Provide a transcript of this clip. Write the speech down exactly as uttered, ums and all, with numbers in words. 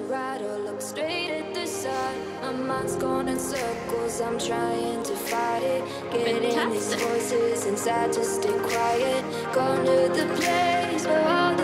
right or look straight at the sun. My mind's going in circles, I'm trying to fight it. Getting these voices inside to stay quiet. Going to the place where all the